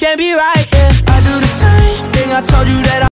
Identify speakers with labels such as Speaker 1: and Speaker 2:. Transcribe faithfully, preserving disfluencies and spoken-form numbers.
Speaker 1: can't be right, yeah. I do the same thing I told you that I